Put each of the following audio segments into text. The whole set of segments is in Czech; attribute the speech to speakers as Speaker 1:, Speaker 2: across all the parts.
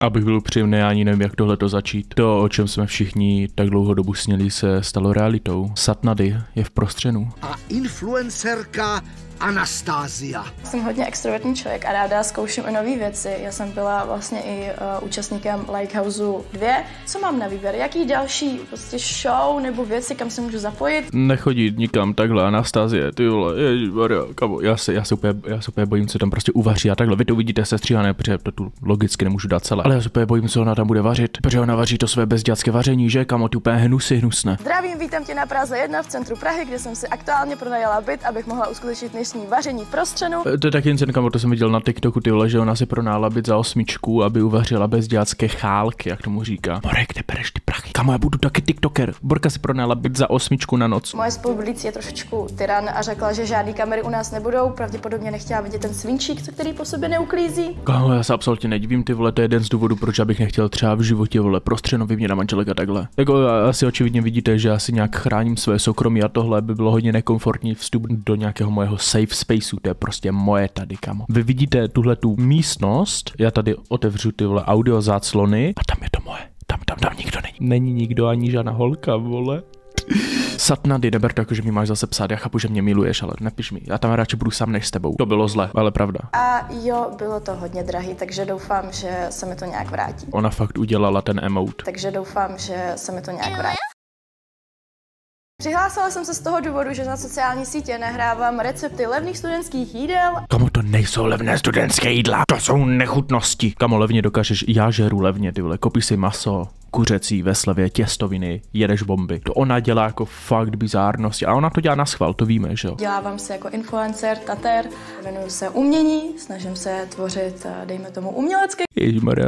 Speaker 1: Abych byl upřímný, já ani nevím, jak tohle to začít. To, o čem jsme všichni tak dlouho dobu sněli, se stalo realitou. Satnady je v prostřenu.
Speaker 2: A influencerka Anastázia.
Speaker 3: Jsem hodně extrovertní člověk a ráda zkouším i nové věci. Já jsem byla vlastně i účastníkem Likehouseu 2. Co mám na výběr? Jaký další prostě show nebo věci, kam se můžu zapojit?
Speaker 1: Nechodit nikam takhle, Anastázie, ty vole, ježišmarja, kamo, já se úplně bojím, co tam prostě uvaří a takhle. Vy to uvidíte sestříhané, protože to tu logicky nemůžu dát celé. Ale já se úplně bojím, co ona tam bude vařit, protože ona vaří to své bezdětské vaření, že, kamo, ty úplně hnusné.
Speaker 3: Zdravím, vítám tě na Praze 1 v centru Prahy, kde jsem si aktuálně pronajala byt, abych mohla uskutečnit dnešní vaření v prostřenu.
Speaker 1: To je taky jen kamo, to jsem viděl na TikToku, ty vole, že ona si pronála byt za 8, aby uvařila bezdělacké chálky, jak tomu říká. More, kde bereš ty prachy? Kamo, já budu taky TikToker. Borka si pronála byt za 8 na noc.
Speaker 3: Moje spolubydlící je trošičku tyran a řekla, že žádný kamery u nás nebudou. Pravděpodobně nechtěla vidět ten svinčík, který po sobě neuklízí.
Speaker 1: Kamo, já se absolutně nedivím, ty vole, to je jeden z důvodů, proč abych nechtěl třeba v životě, vole, prostřeno vyměnit na manželek a takhle. Jako asi očividně vidíte, že asi nějak chráním své soukromí a tohle by bylo hodně nekomfortní vstup do nějakého mojeho safe spaceu, to je prostě moje tady, kamo. Vy vidíte tuhle tu místnost, já tady otevřu ty vole audio záclony a tam je to moje. Tam nikdo není. Není nikdo ani žádná holka, vole. Satnady, neber to jako, že mi máš zase psát, já chápu, že mě miluješ, ale nepiš mi, já tam radši budu sám než s tebou. To bylo zle, ale pravda.
Speaker 3: A jo, bylo to hodně drahý, takže doufám, že se mi to nějak vrátí.
Speaker 1: Ona fakt udělala ten emote.
Speaker 3: Takže doufám, že se mi to nějak vrátí. Přihlásila jsem se z toho důvodu, že na sociální sítě nahrávám recepty levných studentských jídel.
Speaker 1: Kamo, to nejsou levné studentské jídla, to jsou nechutnosti. Kamo, levně dokážeš, já žeru levně, ty vole, koupíš si maso, kuřecí ve slevě, těstoviny, jedeš bomby. To ona dělá jako fakt bizárnosti a ona to dělá na schvál, to víme, že jo.
Speaker 3: Dělávám se jako influencer, tater, věnuju se umění, snažím se tvořit, dejme tomu, umělecké.
Speaker 1: Ježmarja,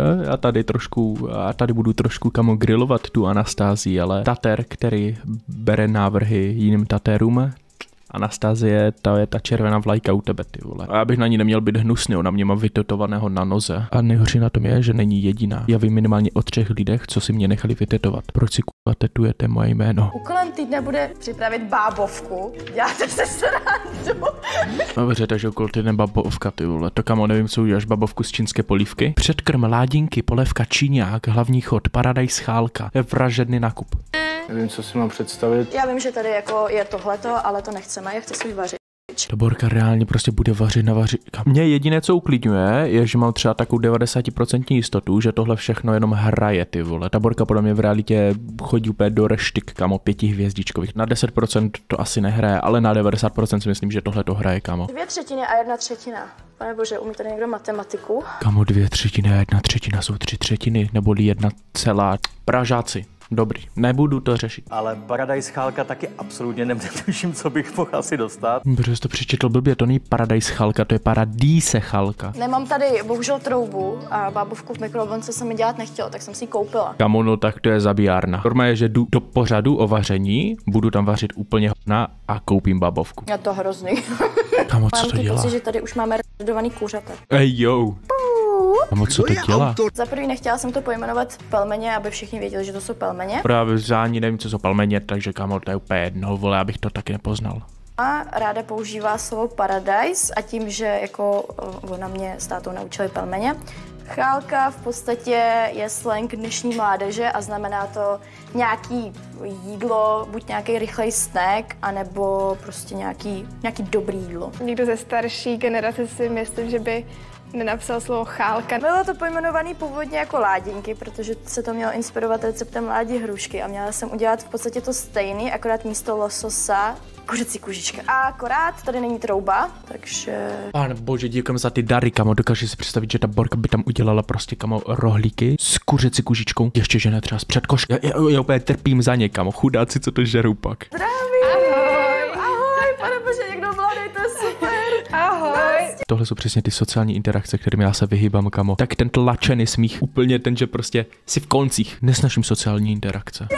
Speaker 1: já tady budu trošku, kamo, grilovat tu Anastázii, ale tater, který bere návrhy jiným tatérům, Anastázie, ta je ta červená vlajka u tebe, ty vole. A já bych na ní neměl být hnusný, ona mě má vytetovaného na noze. A nejhorší na tom je, že není jediná. Já vím minimálně o 3 lidech, co si mě nechali vytetovat. Proč si kurva tetujete moje jméno?
Speaker 3: Úkolem týdne bude připravit bábovku. Děláte se srandu.
Speaker 1: Dobře, takže úkol týdne babovka, ty vole. To, kamo, nevím, co uděláš, babovku z čínské polívky. Předkrm, ládinky, polévka, číňák, hlavní chod, paradajs, chálka, vražedný nákup. Nevím, co si mám představit.
Speaker 3: Já vím, že tady jako je tohleto, ale to nechceme, já chci svůj vařič.
Speaker 1: Ta Borka reálně prostě bude vařit na vaři. Mě jediné, co uklidňuje, je, že mám třeba takovou 90% jistotu, že tohle všechno jenom hraje, ty vole. Ta Borka podle mě v realitě chodí úplně do reštik, kamo, 5 hvězdičkových. Na 10% to asi nehraje, ale na 90% si myslím, že tohle to hraje, kamo.
Speaker 3: 2/3 a 1/3. Pane bože, umí tady někdo matematiku?
Speaker 1: Kamo, 2/3 a 1/3 jsou 3/3, neboli 1 celá. Pražáci. Dobrý, nebudu to řešit.
Speaker 4: Ale Paradise chálka taky absolutně netuším, co bych mohl asi dostat.
Speaker 1: Protože jsi to přečetl blbě, to není Paradise chálka, to je Paradíse chálka.
Speaker 3: Nemám tady bohužel troubu a bábovku v mikrovlnce se mi dělat nechtělo, tak jsem si ji koupila.
Speaker 1: Kamo, no tak to je zabijárna. Normálně je, že jdu do pořadu o vaření, budu tam vařit úplně hovna a koupím bábovku.
Speaker 3: Je to hrozný.
Speaker 1: Kamo, co to dělá?
Speaker 3: Mám že tady už máme redovaný kůřata.
Speaker 1: Ej, jo. Kamo, co to dělá?
Speaker 3: Za prvý nechtěla jsem to pojmenovat pelmeně, aby všichni věděli, že to jsou pelmeně.
Speaker 1: Právě já ani nevím, co jsou pelmeně, takže kamo, to je úplně jedno, vole, abych to taky nepoznal.
Speaker 3: A ráda používá slovo paradise a tím, že jako ona mě s tátou naučili pelmeně. Chálka v podstatě je slang dnešní mládeže a znamená to nějaký jídlo, buď nějaký rychlej snack, anebo prostě nějaký dobrý jídlo.
Speaker 5: Někdo ze starší generace si myslím, že by nenapsal slovo chálka.
Speaker 3: Bylo to pojmenované původně jako ládinky, protože se to mělo inspirovat receptem ládí hrušky a měla jsem udělat v podstatě to stejný, akorát místo lososa kuřecí kužička. A akorát tady není trouba, takže...
Speaker 1: Pane bože, děkujeme za ty dary, kamo. Dokážeš si představit, že ta Borka by tam udělala prostě, kamo, rohlíky s kuřecí kužičkou. Ještě žene třeba z předkošky. Já úplně trpím za ně, kamo. Chudáci, co to žerou pak.
Speaker 3: Zdravím! Ahoj, pane bože, někdo mladý, to je super!
Speaker 5: Ahoj!
Speaker 1: Tohle jsou přesně ty sociální interakce, kterými já se vyhýbám, kamo. Tak ten tlačený smích, úplně ten, že prostě si v koncích nesnažím sociální interakce.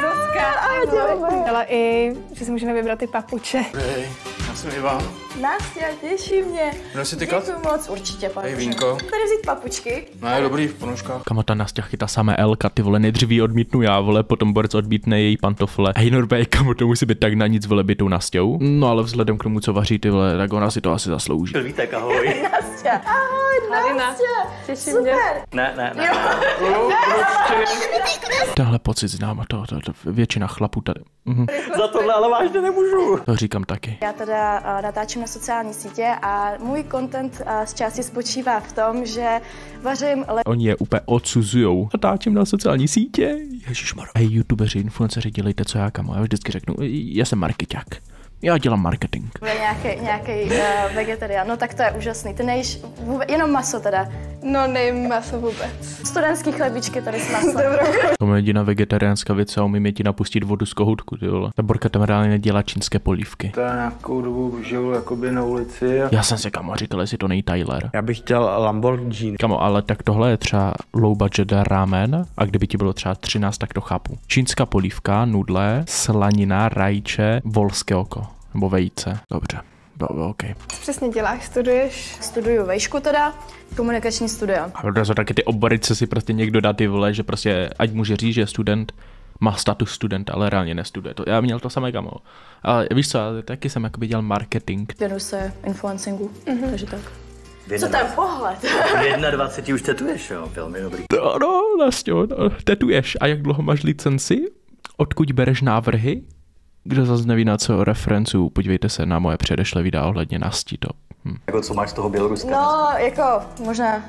Speaker 5: Ale i, že si můžeme vybrat ty papuče.
Speaker 6: Hej, já jsem Ivan.
Speaker 3: Nastě, těší mě.
Speaker 6: Jdu si tykat?
Speaker 3: Děkuji moc, určitě, pane
Speaker 6: Hej,
Speaker 3: bože.
Speaker 6: vínko.
Speaker 3: Tady vzít papučky.
Speaker 6: Ne, dobrý, v ponožkách.
Speaker 1: Kamo, ta Nastia chytá samé Elka, ty vole, nejdřív ji odmítnu já, vole, potom Borec odmítne její pantofle. A Norbe, kamo, to musí být tak na nic, vole, bytou Nastěou. No ale vzhledem k tomu, co vaří, ty vole, tak ona si to asi zaslouží.
Speaker 4: Vítek, ahoj.
Speaker 3: Nastě, ahoj,
Speaker 5: Halina,
Speaker 3: Nastě.
Speaker 5: těší
Speaker 3: Super.
Speaker 5: mě.
Speaker 4: Ne.
Speaker 3: Jo.
Speaker 1: Tenhle pocit znám a to většina chlapů tady.
Speaker 4: Za tohle ale vážně nemůžu.
Speaker 1: To říkám taky.
Speaker 3: Já teda natáčím na sociální sítě a můj content z části spočívá v tom, že vařím
Speaker 1: Oni je úplně odsuzujou. Natáčím na sociální sítě. Ježišmarja. Hej, youtubeři, influenceři, dělejte co já, kamo. Já vždycky řeknu, já jsem markeťák. Já dělám marketing.
Speaker 3: nějaký vegetarián. No tak to je úžasný. Ty nejíš jenom maso teda.
Speaker 5: No nejím maso vůbec.
Speaker 3: Studentský chlebičky tady s masem.
Speaker 1: To je jediná vegetariánská věc a umím ti napustit vodu z kohoutku, ty vole. Ta Borka tam reálně nedělá čínské polívky.
Speaker 6: To já nějakou dobu žil jakoby na ulici.
Speaker 1: Já jsem si kamo říkal, jestli to nej Tyler.
Speaker 7: Já bych chtěl Lamborghini.
Speaker 1: Kamo, ale tak tohle je třeba low budget ramen a kdyby ti bylo třeba 13, tak to chápu. Čínská polívka, nudle, slanina, rajče, volské oko. Nebo vejce. Dobře. OK.
Speaker 5: Přesně děláš, studuješ?
Speaker 3: Studuju vejšku teda, komunikační studia.
Speaker 1: A to jsou taky ty obory, co si prostě někdo dá, ty vole, že prostě ať může říct, že je student, má status studenta, ale reálně nestuduje. To, já měl to samé, kamo. Ale víš co, taky jsem jakoby dělal marketing.
Speaker 3: Věnuju se influencingu, takže tak. Co ten pohled?
Speaker 4: V 21 už tetuješ, jo? Velmi dobrý.
Speaker 1: No, Nasťo, tetuješ. A jak dlouho máš licenci? Odkud bereš návrhy? Kdo zase neví na co referencu, podívejte se na moje předešlé videa ohledně Nasti to.
Speaker 4: Jako co máš z toho Běloruska?
Speaker 3: No, jako možná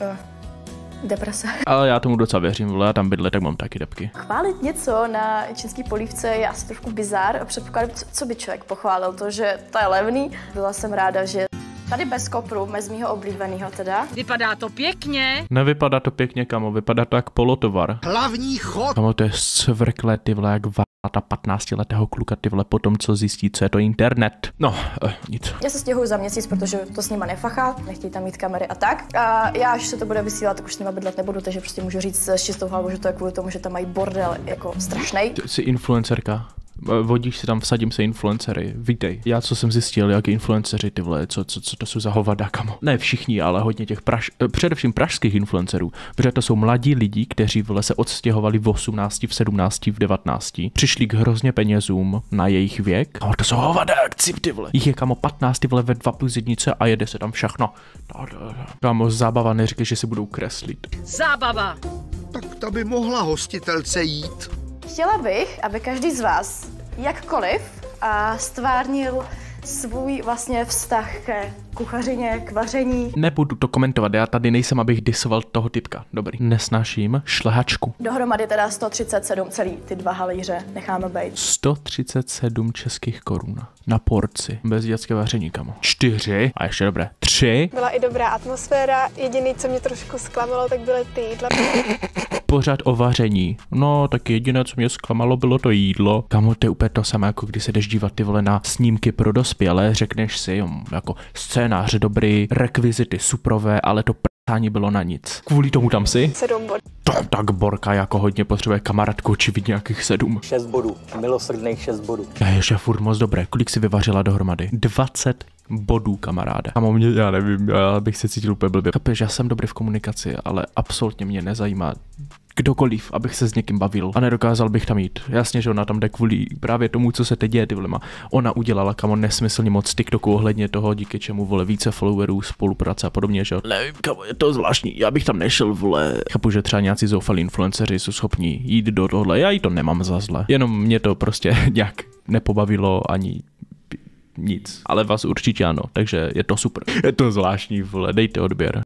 Speaker 3: deprese.
Speaker 1: Ale já tomu docela věřím, vole, já tam bydle, tak mám taky depky.
Speaker 3: Chválit něco na čínský polívce je asi trošku bizár a předpokládám, co by člověk pochválil, to, že to je levný. Byla jsem ráda, že tady bez kopru, bez mýho oblíbeného teda.
Speaker 8: Vypadá to pěkně.
Speaker 1: Nevypadá to pěkně, kamo, vypadá to jak polotovar.
Speaker 2: Hlavní chod.
Speaker 1: Kamo, to je svrklé, ty vole, jak ta 15letého kluka, ty vole, potom co zjistí, co je to internet. No, nic.
Speaker 3: Já se stěhuju za měsíc, protože to s nima nefachá, nechtějí tam mít kamery a tak. A já, až se to bude vysílat, tak už s nima bydlet nebudu, takže prostě můžu říct s čistou hlavou, že to je kvůli tomu, že tam mají bordel jako strašnej.
Speaker 1: Ty jsi influencerka. Vodíš si tam, vsadím se influencery. Vítej. Já co jsem zjistil, jak influenceři, ty vole, co to jsou za hovada, kamo. Ne všichni, ale hodně těch především pražských influencerů, protože to jsou mladí lidi, kteří vole se odstěhovali v 18, v 17, v 19, přišli k hrozně penězům na jejich věk. Kamo, to jsou hovada, jak cip, ty vole. Jich je kamo 15, ty vole ve 2+1 a jede se tam všechno. Kamo, zábava, neříkej, že si budou kreslit.
Speaker 8: Zábava.
Speaker 2: Tak ta by mohla hostitelce jít.
Speaker 3: Chtěla bych, aby každý z vás jakkoliv stvárnil svůj vlastně vztah ke kuchařině, k vaření.
Speaker 1: Nebudu to komentovat, já tady nejsem, abych disoval toho typka. Dobrý. Nesnáším šlehačku.
Speaker 3: Dohromady teda 137, celý ty 2 halíře necháme být.
Speaker 1: 137 českých korun na porci. Bez dětské vaření, kamo. 4. A ještě dobré. 3.
Speaker 5: Byla i dobrá atmosféra, jediný, co mě trošku zklamalo, tak byly ty jídla.
Speaker 1: Pořád o vaření. No, tak jediné, co mě zklamalo, bylo to jídlo. Kamo, to je úplně to samé, jako když se jdeš dívat, ty vole, na snímky pro dospělé, řekneš si, jako scénář dobrý, rekvizity suprové, ale to prání bylo na nic. Kvůli tomu tam si?
Speaker 5: 7 bodů.
Speaker 1: Tak Borka jako hodně potřebuje kamarádku, očividně nějakých 7.
Speaker 4: 6 bodů. Milosrdných 6 bodů.
Speaker 1: Je furt moc dobré. Kolik si vyvařila dohromady? 20 bodů, kamaráde. Kamo, mě, já nevím, já bych se cítil úplně blbě. Chápeš, já jsem dobrý v komunikaci, ale absolutně mě nezajímá kdokoliv, abych se s někým bavil a nedokázal bych tam jít. Jasně, že ona tam jde kvůli právě tomu, co se teď děje, ty vole. Ona udělala, kamo, nesmyslně moc TikToku ohledně toho, díky čemu, vole, více followerů, spolupráce a podobně, že jo. Nevím, kamo, je to zvláštní, já bych tam nešel, vole. Chápu, že třeba nějací zoufalí influenceři jsou schopní jít do tohle, já jí to nemám za zle. Jenom mě to prostě nějak nepobavilo ani nic, ale vás určitě ano, takže je to super. Je to zvláštní, vole, dejte odběr.